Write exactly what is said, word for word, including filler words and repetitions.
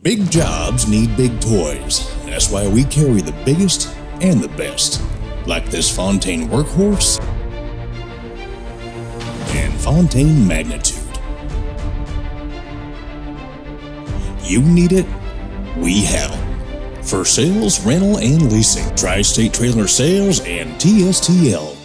Big jobs need big toys. That's why we carry the biggest and the best, like this Fontaine Workhorse and Fontaine Magnitude. You need it, we have it. For sales, rental, and leasing, Tri-State Trailer Sales and T S T L.